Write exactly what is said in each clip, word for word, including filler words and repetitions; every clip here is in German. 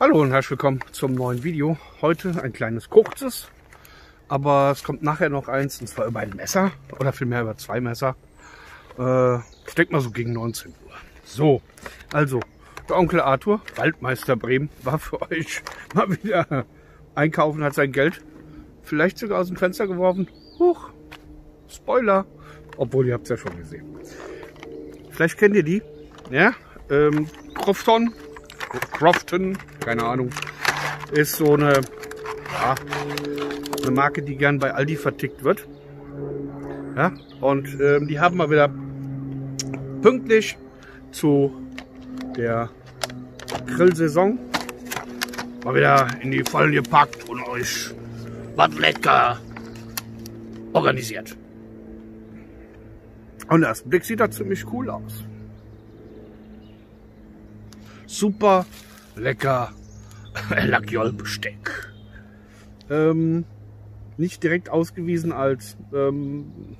Hallo und herzlich willkommen zum neuen Video. Heute ein kleines kurzes, aber es kommt nachher noch eins, und zwar über ein Messer oder vielmehr über zwei Messer. Äh, ich denke mal so gegen neunzehn Uhr. So, also der Onkel Arthur, Waldmeister Bremen, war für euch mal wieder einkaufen, hat sein Geld vielleicht sogar aus dem Fenster geworfen. Huch, Spoiler, obwohl ihr habt es ja schon gesehen. Vielleicht kennt ihr die, ja, ähm, Crofton. Crofton, keine Ahnung, ist so eine, ja, eine Marke, die gern bei Aldi vertickt wird. Ja, und ähm, die haben mal wieder pünktlich zu der Grillsaison mal wieder in die Vollen gepackt und euch was lecker organisiert. Und im ersten Blick sieht das ziemlich cool aus. Super lecker Laguiole-Besteck. Ähm, nicht direkt ausgewiesen als ähm,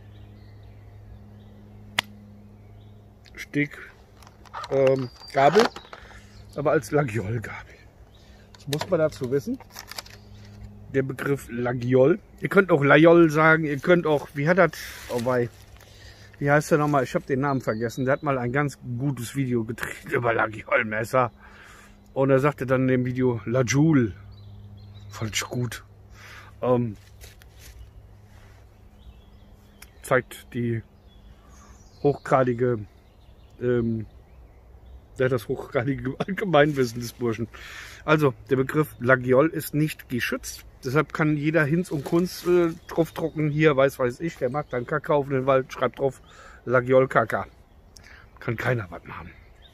Steg ähm, Gabel, aber als Laguiole-Gabel. Das muss man dazu wissen. Der Begriff Laguiole. Ihr könnt auch Laguiole sagen, ihr könnt auch, wie hat das, oh wei, wie heißt der nochmal? Ich habe den Namen vergessen. Der hat mal ein ganz gutes Video gedreht über Laguiole-Messer. Und er sagte dann in dem Video Laguiole. Fand ich gut. Ähm, zeigt die hochgradige, ähm, ja, das hochgradige Allgemeinwissen des Burschen. Also, der Begriff Laguiole ist nicht geschützt. Deshalb kann jeder Hinz und Kunz äh, draufdrucken. Hier, weiß, weiß ich, der mag dann Kakao auf den Wald, schreibt drauf Laguiole Kaka. Kann keiner was machen.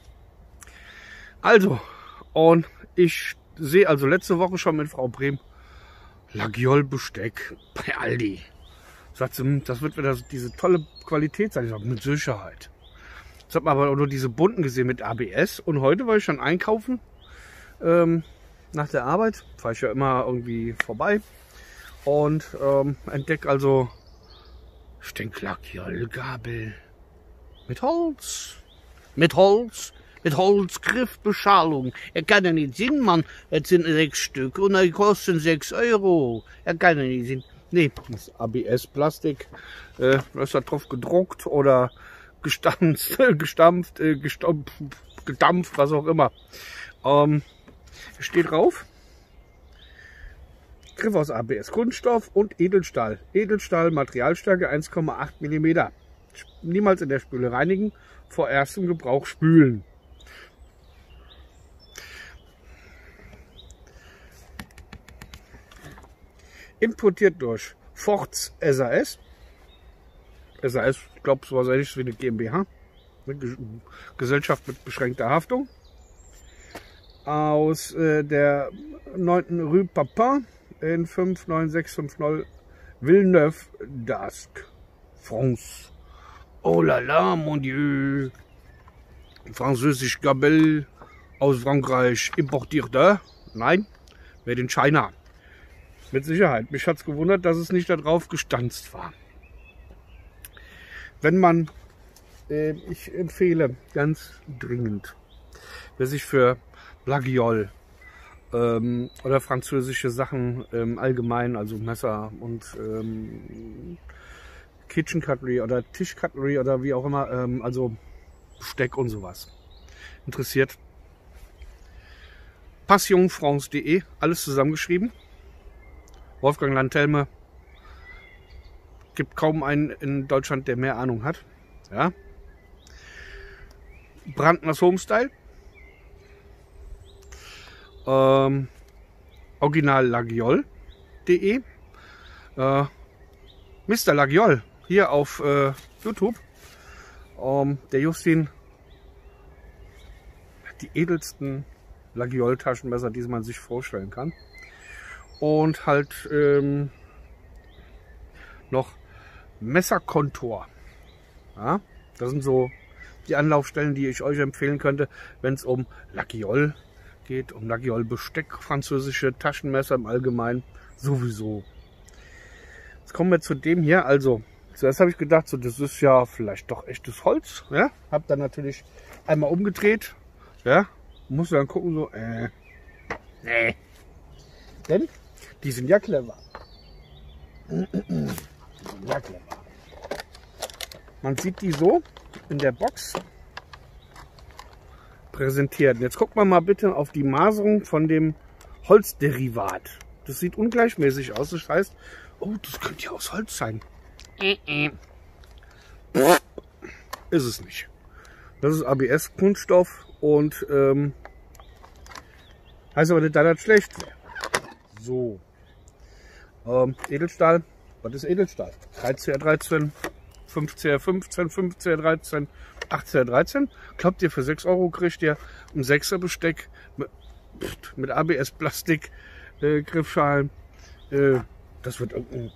Also, und ich sehe also letzte Woche schon mit Frau Brehm Laguiole Besteck bei Aldi. Sagt sie, das wird wieder diese tolle Qualität sein. Ich sage, mit Sicherheit. Jetzt hat man aber auch nur diese bunten gesehen mit A B S. Und heute war ich schon einkaufen. Ähm, nach der Arbeit fahre ich ja immer irgendwie vorbei und ähm, entdecke also Laguiole-Gabel mit Holz, mit Holz, mit Holzgriffbeschalung. Er kann ja nicht sehen, Mann. Es sind sechs Stück und die kosten sechs Euro. Er kann ja nicht sehen. Nee, das ist A B S-Plastik. Äh, da ist da drauf gedruckt oder gestampft, gestampft, äh, gestampft, gedampft, was auch immer. Ähm, steht drauf, Griff aus A B S Kunststoff und Edelstahl. Edelstahl, Materialstärke eins Komma acht Millimeter. Niemals in der Spüle reinigen, vor erstem Gebrauch spülen. Importiert durch Forts S A S. S A S, ich glaube, so was ähnliches wie eine GmbH. Eine Gesellschaft mit beschränkter Haftung. Aus äh, der neunten Rue Papin in fünf neun sechs fünf null Villeneuve d'Ascq, France. Oh la la, mon Dieu. Französisch Gabel aus Frankreich importiert, äh? Nein, made in China. Mit Sicherheit. Mich hat es gewundert, dass es nicht darauf gestanzt war. Wenn man, äh, ich empfehle ganz dringend, wer sich für Laguiole ähm, oder französische Sachen ähm, allgemein, also Messer und ähm, Kitchen Cutlery oder Tisch Cutlery oder wie auch immer, ähm, also Besteck und sowas interessiert. passionfrance punkt de, alles zusammengeschrieben. Wolfgang Lantelme, gibt kaum einen in Deutschland, der mehr Ahnung hat. Ja. Brandners Homestyle. Ähm, Original Laguiole punkt de. Äh, Mister Laguiole hier auf äh, YouTube. Ähm, der Justin hat die edelsten Laguiole Taschenmesser, die man sich vorstellen kann. Und halt ähm, noch Messerkontor. Ja, das sind so die Anlaufstellen, die ich euch empfehlen könnte, wenn es um Laguiole geht, um Laguiole Besteck, französische Taschenmesser im Allgemeinen sowieso. Jetzt kommen wir zu dem hier. Also zuerst habe ich gedacht, so das ist ja vielleicht doch echtes Holz. Ja, habe dann natürlich einmal umgedreht. Ja, muss dann gucken so. Äh, Nee. Denn die sind ja clever. Die sind ja clever. Man sieht die so in der Box präsentiert. Jetzt guckt man mal bitte auf die Maserung von dem Holzderivat. Das sieht ungleichmäßig aus. Das heißt, oh, das könnte ja aus Holz sein. Ist es nicht. Das ist A B S-Kunststoff und ähm, heißt aber nicht, dass das schlecht wäre. So. Ähm, Edelstahl. Was ist Edelstahl? drei C R dreizehn, fünf C R fünfzehn, fünf C R dreizehn, acht C R dreizehn. Glaubt ihr, für sechs Euro kriegt ihr ein sechser Besteck mit, mit A B S-Plastik, äh, Griffschalen. Äh, das wird irgendein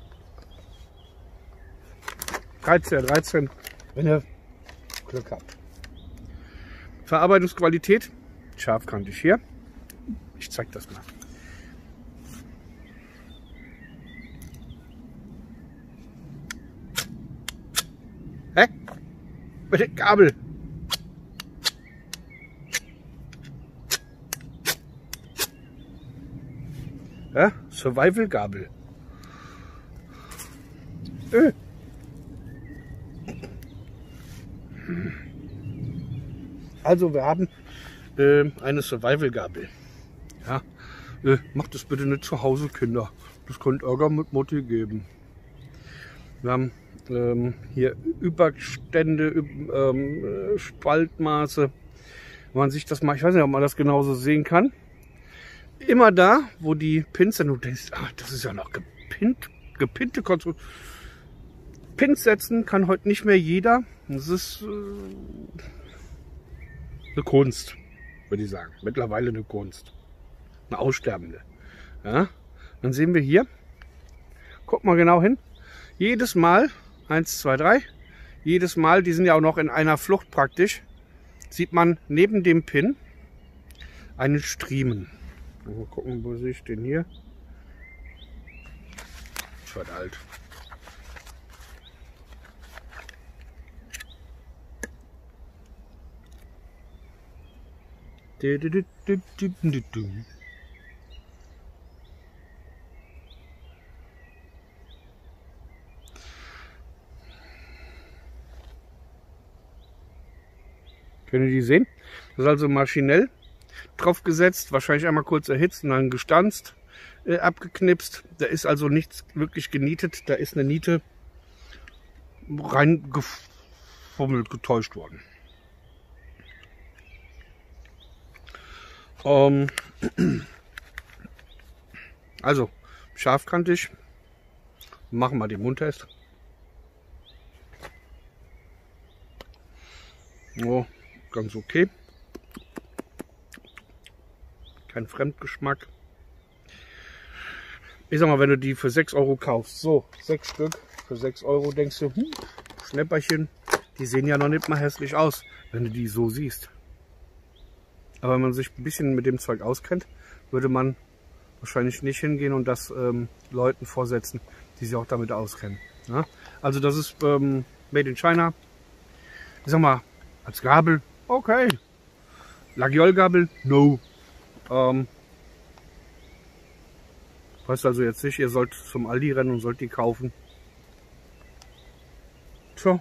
drei C R dreizehn, wenn ihr Glück habt. Verarbeitungsqualität, scharfkantig hier. Ich zeig das mal. Hä? Mit der Gabel. Ja, Survival-Gabel. Äh. Also wir haben äh, eine Survival-Gabel. Ja, äh, macht das bitte nicht zu Hause, Kinder. Das könnte Ärger mit Mutti geben. Wir haben ähm, hier Überstände, ähm, Spaltmaße. Wenn man sich das mal, ich weiß nicht, ob man das genauso sehen kann. Immer da, wo die Pins sind, du denkst, ach, das ist ja noch gepinnt, gepinnte Konstruktion. Pins setzen kann heute nicht mehr jeder. Das ist äh, eine Kunst, würde ich sagen. Mittlerweile eine Kunst. Eine aussterbende. Ja? Dann sehen wir hier, guck mal genau hin, jedes Mal, eins, zwei, drei, jedes Mal, die sind ja auch noch in einer Flucht praktisch, sieht man neben dem Pin einen Striemen. Mal gucken, wo sehe ich den hier? Das wird alt. Können Sie die sehen? Das ist also maschinell draufgesetzt, wahrscheinlich einmal kurz erhitzt und dann gestanzt, äh, abgeknipst. Da ist also nichts wirklich genietet, da ist eine Niete reingefummelt, getäuscht worden. Ähm, also scharfkantig. Machen wir den Mundtest. Oh, ganz okay. Kein Fremdgeschmack. Ich sag mal, wenn du die für sechs Euro kaufst, so sechs Stück für sechs Euro, denkst du, hm, Schnäpperchen, die sehen ja noch nicht mal hässlich aus, wenn du die so siehst. Aber wenn man sich ein bisschen mit dem Zeug auskennt, würde man wahrscheinlich nicht hingehen und das ähm, Leuten vorsetzen, die sich auch damit auskennen. Ja? Also das ist ähm, Made in China. Ich sag mal, als Gabel, okay. Lagiol-Gabel, no. Ähm, heißt also jetzt nicht, ihr sollt zum Aldi rennen und sollt die kaufen. Tja.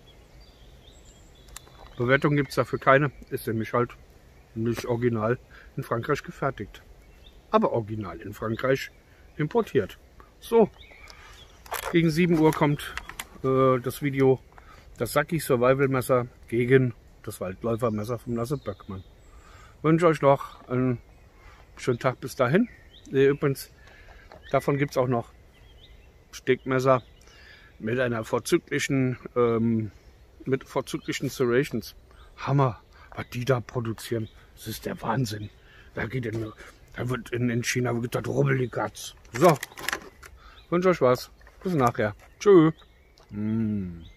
Bewertung gibt es dafür keine. Ist nämlich halt nicht original in Frankreich gefertigt. Aber original in Frankreich importiert. So. Gegen sieben Uhr kommt äh, das Video, das Saki Survival Messer gegen das Waldläufermesser vom Lasse Böckmann. Ich wünsche euch noch einen schönen Tag bis dahin. Übrigens, davon gibt es auch noch Stickmesser mit einer vorzüglichen, ähm, mit vorzüglichen Serrations. Hammer, was die da produzieren. Das ist der Wahnsinn. Da geht in, da wird in, in China wird das rubbelig Katz. So, ich wünsche euch was. Bis nachher. Tschö. Mm.